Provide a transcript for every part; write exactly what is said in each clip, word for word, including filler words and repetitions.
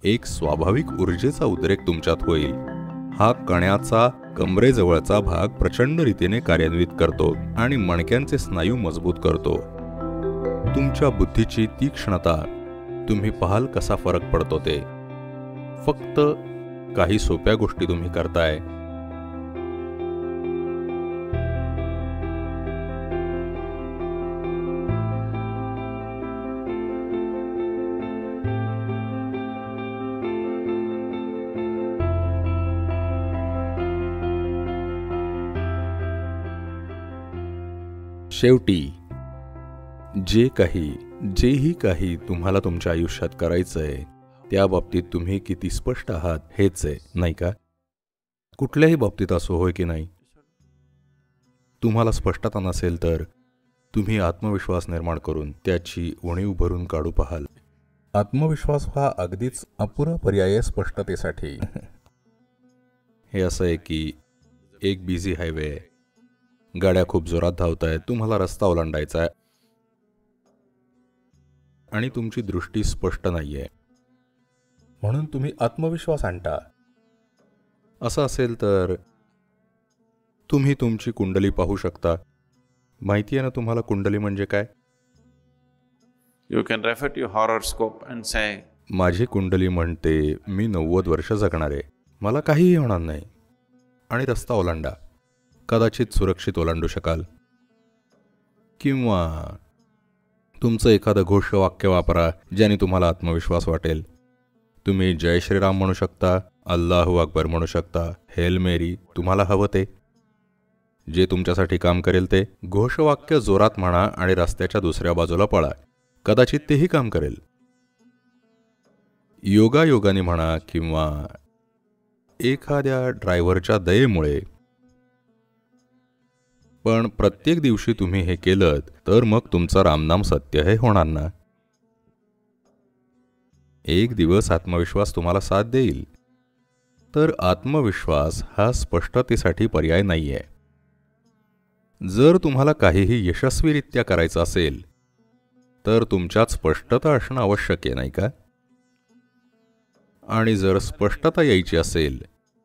एक स्वाभाविक ऊर्जेचा उद्रेक तुमच्यात होईल. हा कण्याचा कमरेजवळचा भाग प्रचंड रीतीने कार्यान्वित करतो आणि मणक्यांचे स्नायू मजबूत करतो. तुमच्या बुद्धीची तीक्ष्णता, तुम्ही पाहाल कसा फरक पडतो ते. फक्त काही सोप्या गोष्टी तुम्ही करताय. शेवटी जे काही जेही काही तुम्हाला तुमच्या आयुष्यात करायचंय त्या बाबतीत तुम्ही किती स्पष्ट आहात हेच आहे, नाही का? कुठल्याही बाबतीत असो, होय की नाही? तुम्हाला स्पष्टता नसेल तर तुम्ही आत्मविश्वास निर्माण करून त्याची उणीव भरून काढू पाहाल. आत्मविश्वास हा अगदीच अपुरा पर्याय स्पष्टतेसाठी. हे असं आहे की एक बिझी हायवे आहे, गाड्या खूप जोरात धावत आहेत, तुम्हाला रस्ता ओलांडायचा आहे आणि तुमची दृष्टी स्पष्ट नाहीये, म्हणून तुम्ही आत्मविश्वास आणता. असं असेल तर तुम्ही तुमची कुंडली पाहू शकता. माहिती आहे ना तुम्हाला कुंडली म्हणजे काय? You can refer to your horoscope and say, माझी कुंडली म्हणते मी नव्वद वर्ष जगणार आहे, मला काहीही होणार नाही, आणि रस्ता ओलांडा. कदाचित सुरक्षित ओलांडू शकाल. किंवा तुमचं एखादं घोषवाक्य वापरा ज्याने तुम्हाला आत्मविश्वास वाटेल. तुम्ही जय श्रीराम म्हणू शकता, अल्लाहू अकबर म्हणू शकता, हेल मेरी, तुम्हाला हवं ते. जे तुमच्यासाठी काम करेल ते. घोषवाक्य जोरात म्हणा आणि रस्त्याच्या दुसऱ्या बाजूला पळा, कदाचित तेही काम करेल. योगायोगाने म्हणा किंवा एखाद्या ड्रायव्हरच्या दयेमुळे. पण प्रत्येक दिवशी तुम्ही हे केलं तर मग तुमचा रामनाम सत्य हे होणार ना. एक दिवस आत्मविश्वास तुम्हाला साथ देईल. तर आत्मविश्वास हा स्पष्टतेसाठी पर्याय नाहीये. जर तुम्हाला काहीही यशस्वीरित्या करायचं असेल तर तुमच्यात स्पष्टता असणं आवश्यक आहे, नाही का? आणि जर स्पष्टता यायची असेल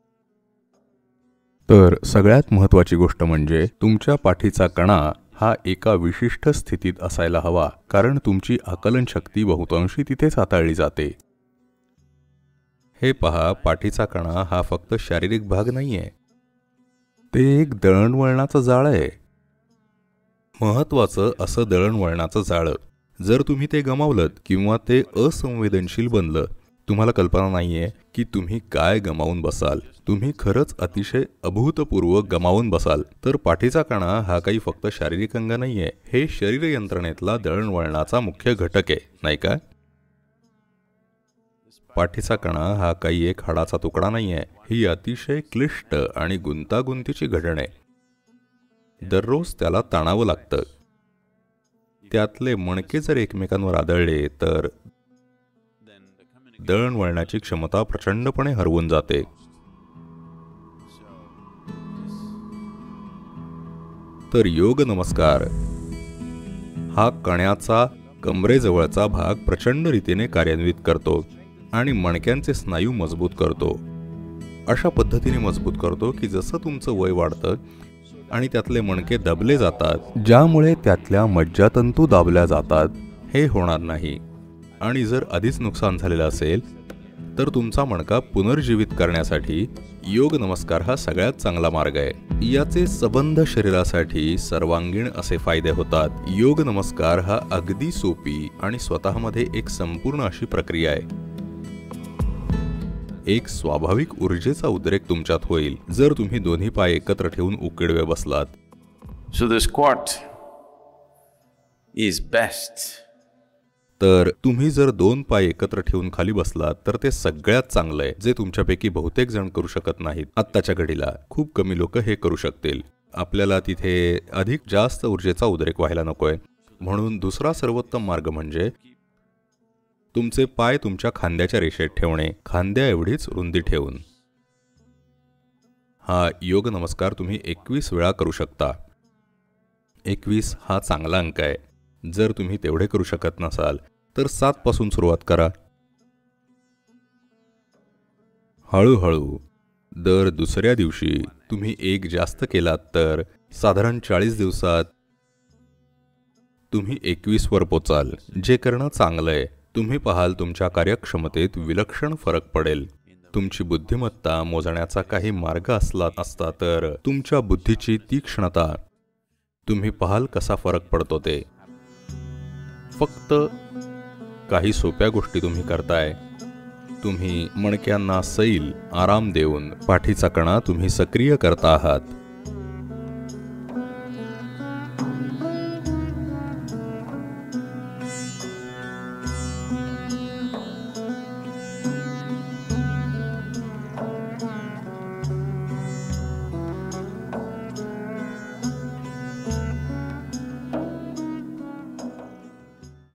तर सगळ्यात महत्त्वाची गोष्ट म्हणजे तुमच्या पाठीचा कणा हा एका विशिष्ट स्थितीत असायला हवा, कारण तुमची आकलन शक्ती बहुतांशी तिथेच हाताळली जाते. हे पहा, पाठीचा कणा हा फक्त शारीरिक भाग नाहीये, ते एक दळणवळणाचं जाळं आहे. महत्त्वाचं असं दळणवळणाचं जाळं. जर तुम्ही ते गमावलंत किंवा ते असंवेदनशील बनलं, तुम्हाला कल्पना नाहीये की तुम्ही काय गमावून बसाल. तुम्ही खरंच अतिशय अभूतपूर्व गमावून बसाल. तर पाठीचा कणा हा काही फक्त शारीरिक अंग नाहीये, हे शरीर यंत्रणेतला दळणवळणाचा मुख्य घटक आहे, नाही का? पाठीचा कणा हा काही एक हाडाचा तुकडा नाहीये, ही अतिशय क्लिष्ट आणि गुंतागुंतीची घडण आहे. दररोज त्याला ताणावं लागतं. त्यातले मणके जर एकमेकांवर आदळले तर दळणवळणाची क्षमता प्रचंडपणे हरवून जाते. तर योग नमस्कार हा कण्याचा कमरेजवळचा भाग प्रचंड रीतीने कार्यान्वित करतो आणि मणक्यांचे स्नायू मजबूत करतो. अशा पद्धतीने मजबूत करतो की जसं तुमचं वय वाढतं आणि त्यातले मणके दाबले जातात, ज्यामुळे त्यातल्या मज्जातंतू दाबल्या जातात, हे होणार नाही. आणि जर आधीच नुकसान झालेलं असेल तर तुमचा मणका पुनर्जीवित करण्यासाठी योग नमस्कार हा सगळ्यात चांगला मार्ग आहे. याचे सबंध शरीरासाठी सर्वांगीण असे फायदे होतात. योग नमस्कार हा अगदी सोपी आणि स्वतःमध्ये एक संपूर्ण अशी प्रक्रिया आहे. एक स्वाभाविक ऊर्जेचा उद्रेक तुमच्यात होईल जर तुम्ही दोन्ही पाय एकत्र ठेवून उकिडवे बसलात. so the squat is best. तर तुम्ही जर दोन पाय एकत्र ठेवून खाली बसलात तर ते सगळ्यात चांगलं आहे, जे तुमच्यापैकी बहुतेक जण करू शकत नाहीत. आत्ताच्या घडीला खूप कमी लोक हे करू शकतील. आपल्याला तिथे अधिक जास्त ऊर्जेचा उद्रेक व्हायला नकोय, म्हणून दुसरा सर्वोत्तम मार्ग म्हणजे तुमचे पाय तुमच्या खांद्याच्या रेषेत ठेवणे, खांद्या एवढीच रुंदी ठेवून. हा योग नमस्कार तुम्ही एकवीस वेळा करू शकता. एकवीस हा चांगला अंक आहे. जर तुम्ही तेवढे करू शकत नसाल तर सात पासून सुरुवात करा. हळूहळू दर दुसऱ्या दिवशी तुम्ही एक जास्त केलात तर साधारण चाळीस दिवसात तुम्ही एकवीस वर पोचाल, जे करणं चांगलंय. तुम्ही पाहाल तुमच्या कार्यक्षमतेत विलक्षण फरक पडेल. तुमची बुद्धिमत्ता मोजण्याचा काही मार्ग असला असता तर तुमच्या बुद्धीची तीक्ष्णता, तुम्ही पाहाल कसा फरक पडतो ते. फक्त काही सोप्या गोष्टी तुम्ही करताय. तुम्ही मणक्यांना सैल आराम देऊन पाठीचा कणा तुम्ही सक्रिय करता आहात.